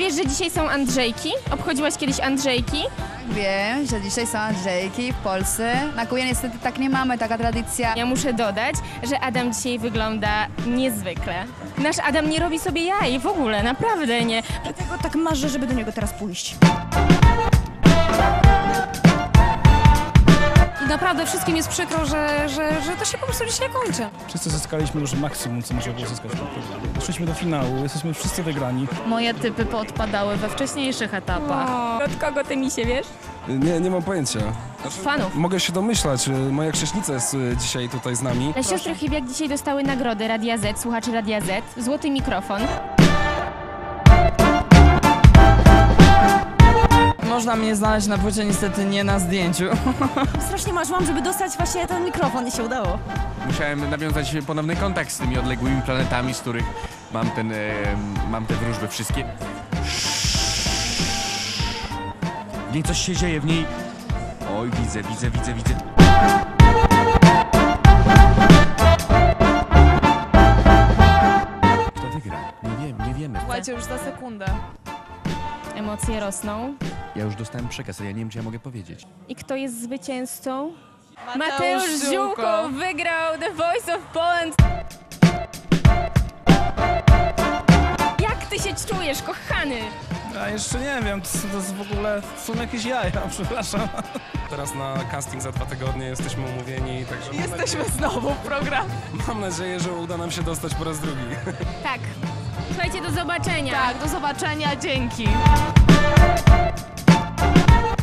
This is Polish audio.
wiesz, że dzisiaj są Andrzejki? Obchodziłaś kiedyś Andrzejki? Wiem, że dzisiaj są Andrzejki w Polsce. Na Kubie niestety tak nie mamy, taka tradycja. Ja muszę dodać, że Adam dzisiaj wygląda niezwykle. Nasz Adam nie robi sobie jaj w ogóle, naprawdę nie. Dlatego tak marzę, żeby do niego teraz pójść. I naprawdę wszystkim jest przykro, że to się po prostu dzisiaj kończy. Wszyscy zyskaliśmy już maksimum, co można było zyskać. Doszliśmy do finału, jesteśmy wszyscy wygrani. Moje typy poodpadały we wcześniejszych etapach. Od kogo ty mi się wiesz? Nie mam pojęcia. Fanów. Mogę się domyślać, moja chrześnica jest dzisiaj tutaj z nami. Siostry Chybiak dzisiaj dostały nagrody Radia Z, słuchaczy Radia Z, złoty mikrofon. Można mnie znaleźć na płycie, niestety nie na zdjęciu. Strasznie marzyłam, żeby dostać właśnie ten mikrofon i się udało. Musiałem nawiązać ponowny kontakt z tymi odległymi planetami, z których mam te wróżby wszystkie. W niej coś się dzieje, w niej... Oj, widzę. Kto wygra? Nie wiemy. Słuchajcie, już za sekundę. Emocje rosną. Ja już dostałem przekaz, ale ja nie wiem, czy ja mogę powiedzieć. I kto jest zwycięzcą? Mateusz Ziółko wygrał The Voice of Poland. Jak ty się czujesz, kochany? Ja jeszcze nie wiem, to jest w ogóle, są jakieś jaja, przepraszam. Teraz na casting za 2 tygodnie jesteśmy umówieni, także Jesteśmy znowu w programie. mam nadzieję, że uda nam się dostać po raz drugi. Tak. Słuchajcie, do zobaczenia. Tak, do zobaczenia, dzięki.